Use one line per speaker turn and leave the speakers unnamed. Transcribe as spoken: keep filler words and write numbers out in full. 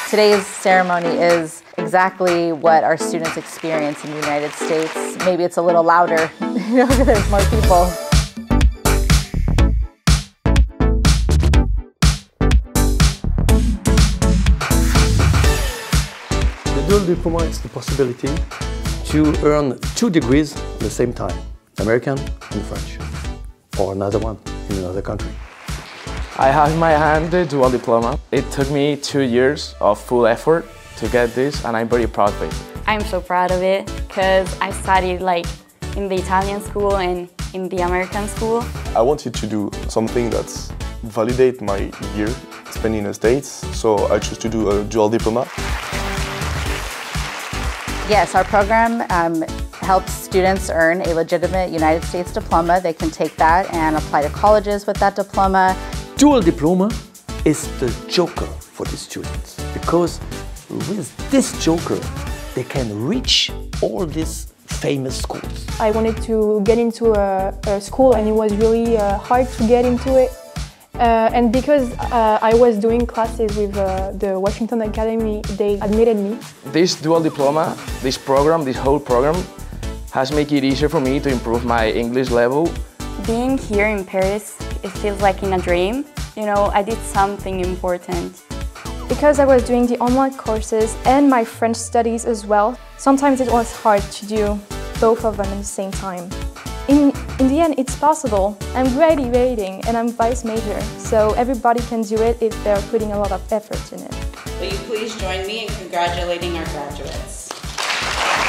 Today's ceremony is exactly what our students experience in the United States. Maybe it's a little louder, you know, because there's more people.
The Dual Diploma is the possibility to earn two degrees at the same time, American and French, or another one in another country.
I have in my hand the Dual Diploma. It took me two years of full effort to get this, and I'm very proud of it.
I'm so proud of it because I studied like in the Italian school and in the American school.
I wanted to do something that's validate my year spending in the States, so I chose to do a Dual Diploma.
Yes, our program um, helps students earn a legitimate United States diploma. They can take that and apply to colleges with that diploma.
Dual Diploma is the joker for the students, because with this joker they can reach all these famous schools.
I wanted to get into a, a school, and it was really uh, hard to get into it. Uh, and because uh, I was doing classes with uh, the Washington Academy, they admitted me.
This Dual Diploma, this program, this whole program, has made it easier for me to improve my English level.
Being here in Paris, it feels like in a dream. You know, I did something important.
Because I was doing the online courses and my French studies as well, sometimes it was hard to do both of them at the same time. In, in the end, it's possible. I'm graduating and I'm vice major, so everybody can do it if they're putting a lot of effort in it.
Will you please join me in congratulating our graduates?